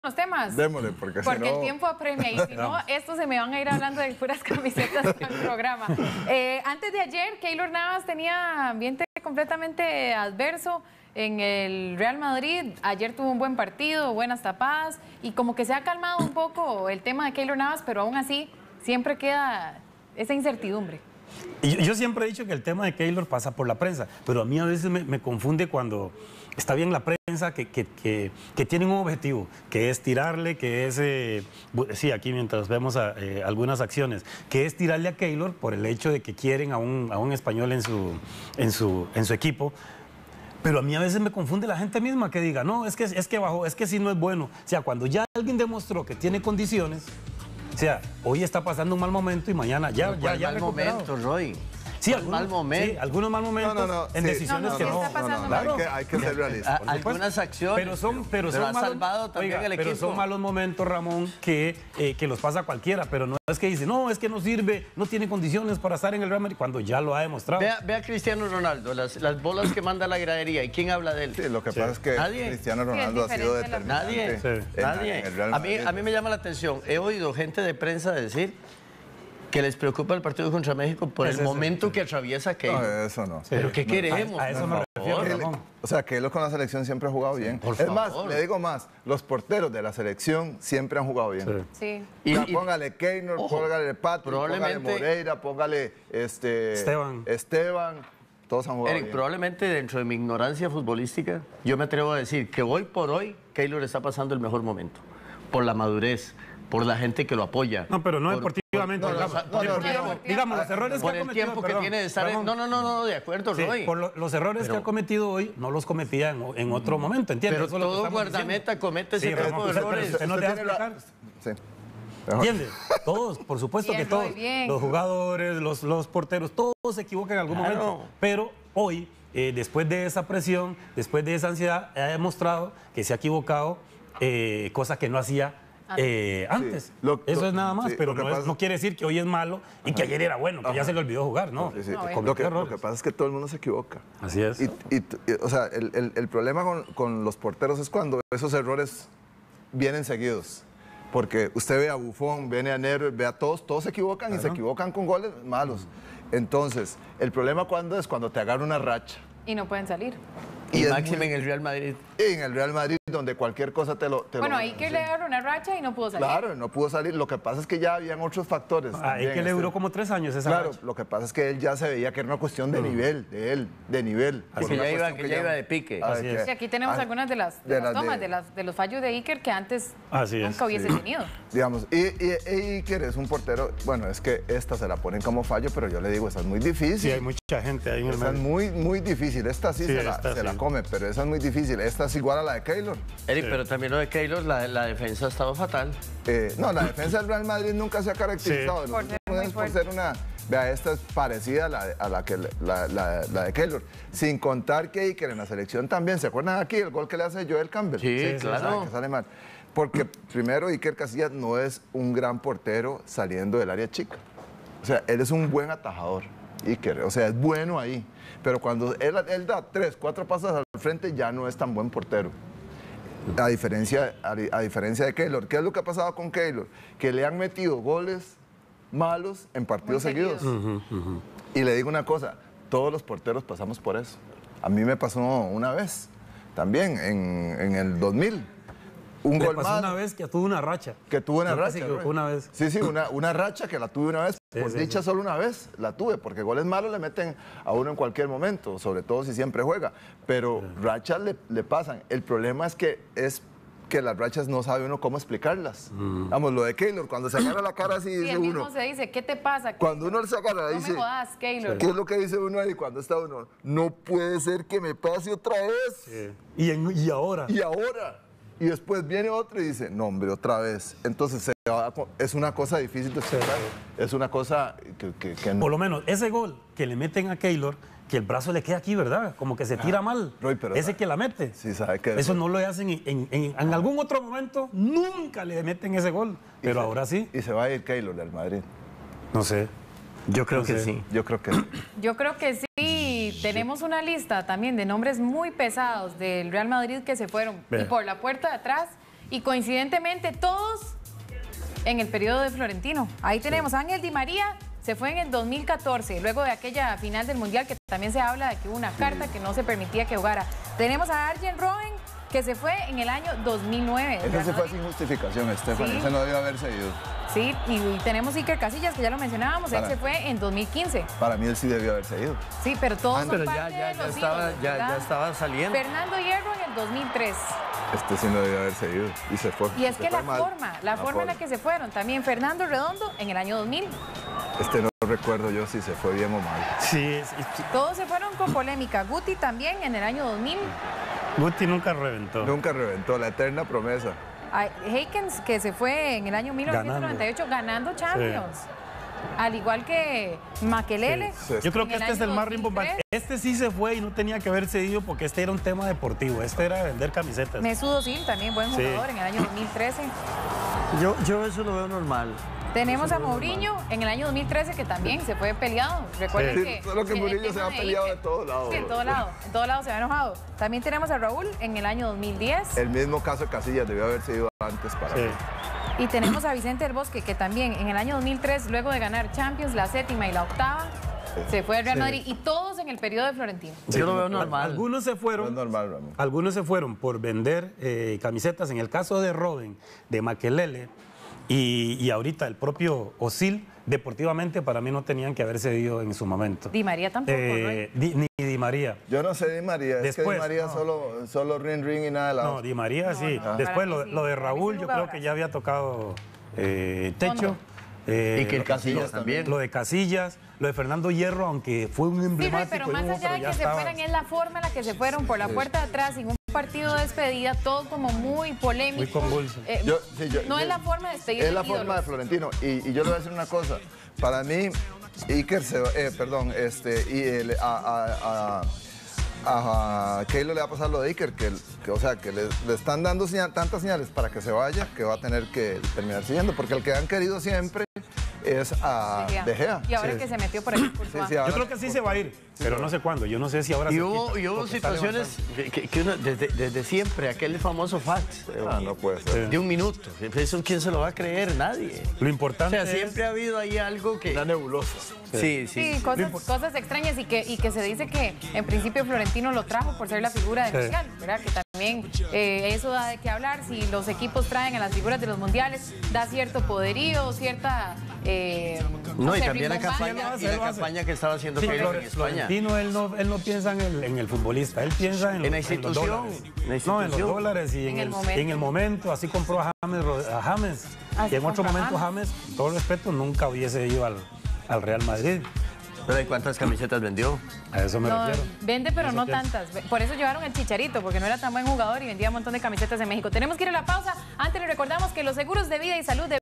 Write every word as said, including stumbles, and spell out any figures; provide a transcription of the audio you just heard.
los temas. Démosle, porque, porque si no... el tiempo apremia y si no, estos se me van a ir hablando de puras camisetas en el programa. Eh, antes de ayer, Keylor Navas tenía ambiente completamente adverso en el Real Madrid. Ayer tuvo un buen partido, buenas tapadas y como que se ha calmado un poco el tema de Keylor Navas, pero aún así siempre queda esa incertidumbre. Yo, yo siempre he dicho que el tema de Keylor pasa por la prensa, pero a mí a veces me, me confunde cuando está bien la prensa que, que, que, que tienen un objetivo, que es tirarle, que es, eh, sí, aquí mientras vemos a, eh, algunas acciones, que es tirarle a Keylor por el hecho de que quieren a un, a un español en su, en, su, en su equipo. Pero a mí a veces me confunde la gente misma que diga, no, es que, es que bajó, es que sí no es bueno. O sea, cuando ya alguien demostró que tiene condiciones, o sea, hoy está pasando un mal momento y mañana ya, ya, ya, ya mal momento, Roy. Sí, mal, algunos, mal momento. Sí, algunos mal momentos no, no, no, en sí, decisiones no, no, que sí no. está pasando no, no, mal. hay, que, hay que ser realistas. A, algunas acciones. Pero son, pero pero son ha malos, salvado también oiga, el equipo. pero son malos momentos, Ramón, que, eh, que los pasa cualquiera. Pero no es que dice, no, es que no sirve, no tiene condiciones para estar en el Real Madrid, cuando ya lo ha demostrado. Vea, vea a Cristiano Ronaldo, las, las bolas que manda a la gradería. ¿Y quién habla de él? Sí, lo que Sí. pasa es que ¿Nadie? Cristiano Sí, es Ronaldo ha sido diferente la- determinante. Nadie. Sí. en- Nadie. en el Real A mí, Madrid. a mí me llama la atención. He oído gente de prensa decir que les preocupa el partido contra México por Es el ese, momento sí. que atraviesa No, Keylor. eso no. ¿Pero qué No, queremos? A, a eso por me refiero, favor? Él- Ramón. o sea, que él con la selección siempre ha jugado bien. por es más, favor. le digo más, los porteros de la selección siempre han jugado bien. Sí. Sí. Y- O sea, y- póngale Keylor, Ojo, póngale Patrick, probablemente- póngale Moreira, póngale este, Esteban. Esteban, todos han jugado Eric, bien. probablemente dentro de mi ignorancia futbolística, yo me atrevo a decir que hoy por hoy Keylor está pasando el mejor momento. Por la madurez, por la gente que lo apoya. No, pero no por- deportivamente. por- digamos, no, no, no, digamos, no, digamos, los errores por que ha el cometido, tiempo que perdón, tiene de estar en... Ramón. No, no, no, no, de acuerdo, Sí, Roy. por lo- los errores Pero- que ha cometido hoy no los cometía en, en otro momento, ¿entiendes? Pero Eso es lo que todo estamos guardameta diciendo. comete ese Sí, tipo Ramón, de pero errores. usted no Usted deja tiene la- explicar. Sí. Mejor. ¿Entiendes? Todos, por supuesto Bien, que todos. Roy, bien. Los jugadores, los, los porteros, todos se equivocan en algún Claro. momento. Pero hoy, eh, después de esa presión, después de esa ansiedad, ha demostrado que se ha equivocado, eh, cosa que no hacía eh, antes. Sí. Lo- Eso lo- es nada más, sí, pero lo que no, es- pasa- no quiere decir que hoy es malo y que ayer era bueno, que ya se le olvidó jugar, ¿no. Sí, sí. No, lo, cometió que, lo errores. que pasa es que todo el mundo se equivoca. Así es. Y, y- y, o sea, el, el- el problema con, con los porteros es cuando esos errores vienen seguidos. Porque usted ve a Buffon, ve a Neuer, ve a todos, todos se equivocan y se equivocan con goles malos. Entonces, el problema cuando es cuando te agarra una racha. Y no pueden salir. Y, Y es máxime muy- en el Real Madrid. En el Real Madrid, donde cualquier cosa te lo... Te Bueno, lo ahí que le agarró una racha y no pudo salir. Claro, no pudo salir. Lo que pasa es que ya habían otros factores. Ahí también, que le este- duró como tres años esa Claro, racha. lo que pasa es que él ya se veía que era una cuestión de nivel, de él, de nivel. Así Por una que ya iba- cuestión que ya iba de pique. Ah, Así que- es. Sí, aquí tenemos ah, algunas de las, de de las las tomas, de- de, las, de los fallos de Iker que antes Así es, nunca hubiese sí. tenido. Digamos, y, y, y Iker es un portero, bueno, es que esta se la ponen como fallo, pero yo le digo, esa es muy difícil. Sí, hay mucha gente ahí en el Esa es medio. muy, muy difícil. Esta sí, Sí, se, la, esta se sí. la come, pero esa es muy difícil. Esta es igual a la de Keylor. Eric, Sí. pero también lo de Keylor, la, la defensa ha estado fatal. Eh, no, la defensa del Real Madrid nunca se ha caracterizado Sí. en los Por ser últimos muy años por fuerte. ser una... Vea, esta es parecida a la, a la, que, la, la- la de Keylor. Sin contar que Iker en la selección también. ¿Se acuerdan aquí el gol que le hace Joel Campbell? Sí, Sí, sí, claro. Que sale mal. Porque primero Iker Casillas no es un gran portero saliendo del área chica. O sea, él es un buen atajador, Iker. O sea, es bueno ahí. Pero cuando él, él da tres, cuatro pasos al frente, ya no es tan buen portero. A diferencia, a, a diferencia de Keylor. ¿Qué es lo que ha pasado con Keylor? Que le han metido goles malos en partidos Muy seguidos. seguidos. Y le digo una cosa, todos los porteros pasamos por eso. A mí me pasó una vez, también, en, en el dos mil. Un Le gol pasó más una vez que tuvo una racha. que tuve una Creo que racha. se equivocó ¿no? una vez. Sí, sí, una, una racha que la tuve una vez. Sí, Por sí, dicha sí. solo una vez la tuve, porque goles malos le meten a uno en cualquier momento, sobre todo si siempre juega. Pero rachas le, le pasan. El problema es que es que las rachas no sabe uno cómo explicarlas. Mm. Vamos, lo de Keylor, cuando se agarra la cara así, Y dice él mismo uno. se dice, ¿qué te pasa? Cuando uno se agarra, No dice. me jodas, Keylor. ¿Qué es lo que dice uno ahí cuando está uno? No puede ser que me pase otra vez. Sí. Y, en- y ahora. Y ahora. Y después viene otro y dice, no, hombre, otra vez. Entonces se va a co- es una cosa difícil de explicar. Es una cosa que, que- que no. Por lo menos ese gol que le meten a Keylor, que el brazo le queda aquí, ¿verdad? Como que se tira mal. Roy, pero ese sabe- que la mete. Sí, sabe que Eso no lo hacen en, en- en- en algún otro momento, nunca le meten ese gol. y Pero se- ahora sí. Y se va a ir Keylor del Madrid. No sé. Yo creo No que sé. sí. Yo creo que sí. Yo creo que sí, tenemos una lista también de nombres muy pesados del Real Madrid que se fueron. Vea. Y por la puerta de atrás, y coincidentemente todos en el periodo de Florentino. Ahí tenemos a Ángel Di María, se fue en el dos mil catorce, luego de aquella final del Mundial que también se habla de que hubo una carta que no se permitía que jugara. Tenemos a Arjen Robben, que se fue en el año dos mil nueve. Ese se fue sin justificación, Estefan, Sí. ese no debió haberse ido. Sí, y, y tenemos Iker Casillas, que ya lo mencionábamos, Para- él se fue en dos mil quince. Para mí él sí debió haberse ido. Sí, pero todos Ah, son pero ya, parte ya, de ya, los estaba, ídolos, ya, ¿verdad? ya estaba saliendo. Fernando Hierro en el dos mil tres. Este sí no debió haberse ido y se fue. Y es Se que fue la mal. forma, la forma en la que se fueron. También Fernando Redondo en el año dos mil. Este no recuerdo yo si se fue bien o mal. Sí, sí, sí. Todos se fueron con polémica. Guti también en el año dos mil. Guti nunca reventó. Nunca reventó, la eterna promesa. Ay, Heikens, que se fue en el año mil novecientos noventa y ocho ganando Champions. Al igual que Makelele. Sí, sí. Yo creo en que el este es año el más dos mil rimbombante. tres. Este sí se fue y no tenía que haberse ido porque este era un tema deportivo. Este era vender camisetas. Mesut Özil, también buen Sí. jugador en el año dos mil trece. Yo, yo eso lo veo normal. Tenemos a Mourinho en el año dos mil trece, que también se fue peleado. Recuerden Sí, que... solo que el Mourinho tema se ha de peleado Iker- de todos lados. Sí, en todos lados. En todos lados se ha enojado. También tenemos a Raúl en el año dos mil diez. El mismo caso de Casillas debió haberse ido antes para Sí. mí. Y tenemos a Vicente del Bosque, que también en el año dos mil tres, luego de ganar Champions, la séptima y la octava, se fue al Real Sí. Madrid. Y todos en el periodo de Florentino. Yo lo veo normal. Algunos se No es fueron. normal, Ramón. Algunos se fueron por vender eh, camisetas. En el caso de Robben, de Makelele y, y ahorita el propio Özil, deportivamente para mí no tenían que haberse ido en su momento. Di María tampoco, Eh, Di- ni Di María. Yo no sé Di María, es que Después, Di María no. solo, solo ring ring y nada de la No, Di María sí. no, Después para lo, mí sí. lo de Para mí sí Raúl, yo creo jugadoras. que ya había tocado eh, techo. Fondo. Eh, Y que el lo- Casillas también. Lo de Casillas, lo de Fernando Hierro, aunque fue un Sí, Roy, emblemático. pero y más hubo, allá de ya que se estaba. fueran, es la forma en la que se fueron por la puerta de atrás, sin un partido de despedida, todo como muy polémico. Muy convulso. Eh, Yo- sí, yo- no yo- es la forma de despedir Es la ídolos. forma de Florentino. Y, y yo le voy a decir una cosa. Para mí, Iker se va- eh, perdón, este, y el- a, a, a, a Keylor le va a pasar lo de Iker, que, el- que, o sea, que le, le están dando señal- tantas señales para que se vaya, que va a tener que terminar siguiendo, porque el que han querido siempre es a De Gea. De Gea. Y ahora Sí. que se metió por ahí. Sí, sí, ahora- Yo creo que sí se va a ir, pero no sé cuándo. Yo no sé si ahora Y se hubo, quita, y hubo porque está situaciones que, que- que uno, desde, desde siempre, aquel famoso fax eh, Ah, no puede ser. de un minuto. Eso, ¿quién se lo va a creer? Nadie. Lo O importante sea, siempre es... ha habido ahí algo que... Una nebulosa. Sí, sí. Sí, cosas, cosas extrañas y que, y que se dice que en principio Florentino lo trajo por ser la figura del Sí. mundial, ¿verdad? Que también eh, eso da de qué hablar. Si los equipos traen a las figuras de los mundiales, da cierto poderío, cierta... eh, No, y sé, también la rimbombante. campaña, hace, y la él lo hace. campaña que estaba haciendo Sí, Keylor Flor- en España. Florentino, él no, él no piensa en el, en el futbolista, él piensa en, En la los- los institución, dólares. en la No, en los institución. dólares y en, En el el, momento. en el momento. Así compró a James. Ro- A James Así y en otro compró a momento James, con todo respeto, nunca hubiese ido al, al Real Madrid. Pero ¿y cuántas camisetas vendió? A eso me No, refiero. vende, pero Eso no pienso. tantas. Por eso llevaron el Chicharito, porque no era tan buen jugador y vendía un montón de camisetas en México. Tenemos que ir a la pausa. Antes les recordamos que los seguros de vida y salud de